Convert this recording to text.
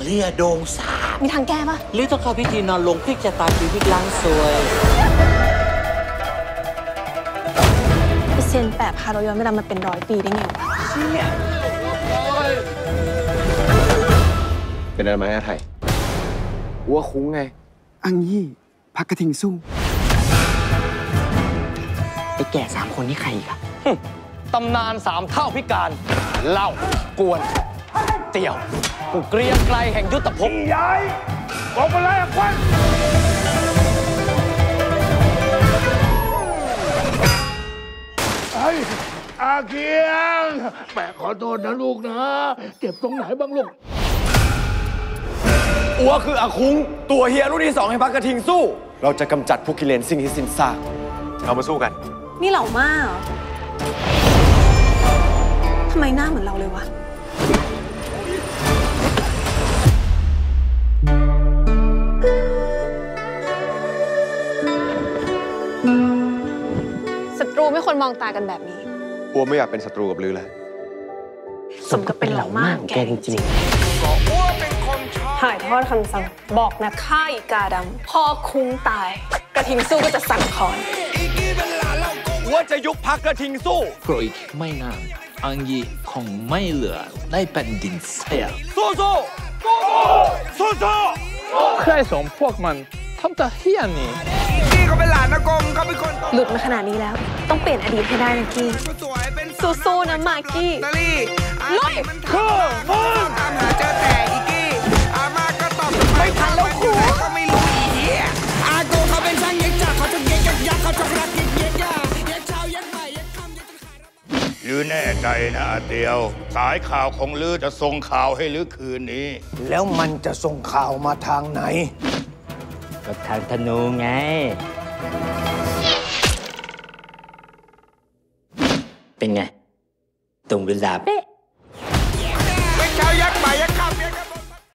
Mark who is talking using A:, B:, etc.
A: เรือโดงสาบ
B: มีทางแก้ปะ
C: หรือต้องเข้าพิธีนอนลงพลิกชะตาชีวิตล้างซวย
B: เซียนแปะพาเราย้อนเวลามาเป็น100 ปีได้ไงวะ
D: เป็นอะไรไหมอาไทยวัวคุ้งไง
E: อังยี่พักกระทิงสู้
F: ไอ้แก่3 คนนี่ใครอีกอะ
C: ตำนาน3 เท่าพิการเล่ากวนเตี่ยวกูเกรียงไกรแห่งยุทธภพ
A: ย้ายออกมาเลยควันอาเกียงแม่ขอโทษนะลูกนะเจ็บตรงไหนบ้างลูก
D: อัวคืออาคุ้งตัวเฮียรุ่นที่2ให้พักกระทิงสู้เราจะกำจัดพวกกิเลนสิ่งที่สิ้นซากเรามาสู้กัน
B: นี่เหล่ามาเหรอทำไมหน้าเหมือนเราเลยวะศัตรูไม่ควรมองตากันแบบนี้
D: อัวไม่อยากเป็นศัตรูกับลือเลย
B: สมกับเป็นเหล่ามากแกจริงถ่ายทอดคำสั่งบอกนะฆ่าอีกาดำพ่อคุ้งตายกระทิงสู้ก็จะสั่งคอน
D: ว่าจะยุบพักกระทิงสู้
G: โปรอีกไม่นานอังยีคงไม่เหลือได้แผ่นดินเสีย
D: สู้สู้สู้สู้
G: ใครสมพวกมันทำแต่เฮี้ยนี่
H: กี้เขาเป็นหลานอากงเขาเป็นคน
B: หลุดมาขนาดนี้แล้วต้องเปลี่ยนอดีตให้ได้นะกี้สู้ๆนะมากกี้ลุย
H: ตามหาเจอแต่อีกี้อามาก็ตอบไม่ทันแล้วครูก็ไม่รู้อีเหี้ยอาโกเขาเป็นช่างเย็ดจ่าเขาจะเย็ดยักเขาจะรักเย็ดเย็ดยาเย็ดเช้าเย็ดบ่ายเย็ดค่ำเย็ดจนขาย
A: ลือแน่ใจนะอาเตียวสายข่าวของลือจะส่งข่าวให้ลือคืนนี้แล้วมันจะส่งข่าวมาทางไหน
F: ก็ทางธนูไงเป็นไงตรงเวลาเป๊ะ